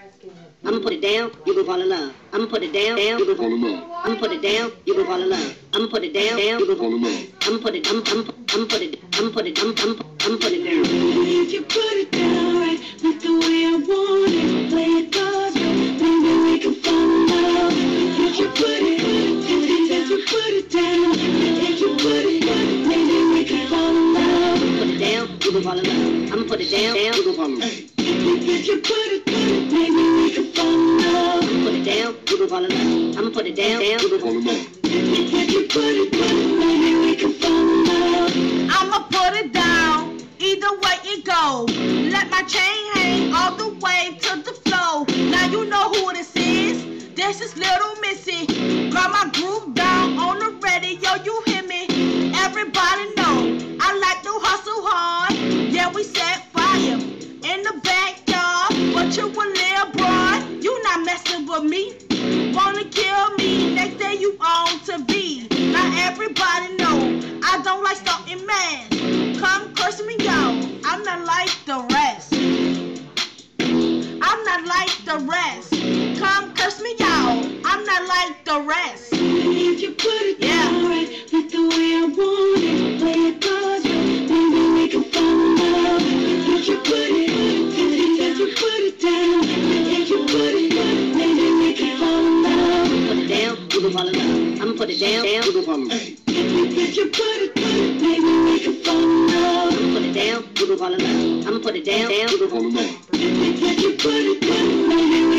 I'ma put it down, you gon' fall in love. I'ma put it down, you gon' fall in love. I'ma put it down, you gon' fall in love. I'ma put it down, you gon' fall in love. I'ma put it, I'ma put it, I'ma put it, I'ma put it down. If you put it down right, like the way I want it, play it God's way, maybe we can fall in love. If you put it down, if you put it down, maybe we can fall in love. Put it down, you gon' fall in love. I'ma put it down, you gon' fall in love. If you put it down, maybe we can fall in love. Put it down, you gon' fall in love. I'ma put it down, you gon' fall in love. If you put it down, maybe we can fall in love. I'ma put it down, either way it go. Let my chain hang all the way to the floor. Now you know who this is. This is Little Missy. Got my groove down on the radio, you hear me? Everybody know I like to hustle hard. Yeah, we set fire in the backyard. But you a little boy, you not messing with me. Wanna kill me, next day you on to be. Now everybody know I don't like starting mad. Come curse me, y'all. I'm not like the rest. I'm not like the rest. Come curse me, y'all. I'm not like the rest. If you put it down right, like the way I want it, play it God's way, maybe we can fall in love. If you put it down, if you put it down, maybe we can fall in love. Put it down, you gon' fall in love. I'ma put it down, you gon' fall in love. If you put it down, maybe we can fall in love. I'ma put it down, you gon' fall in love. I'ma put it down, you gon' fall in love. If you put it down, maybe we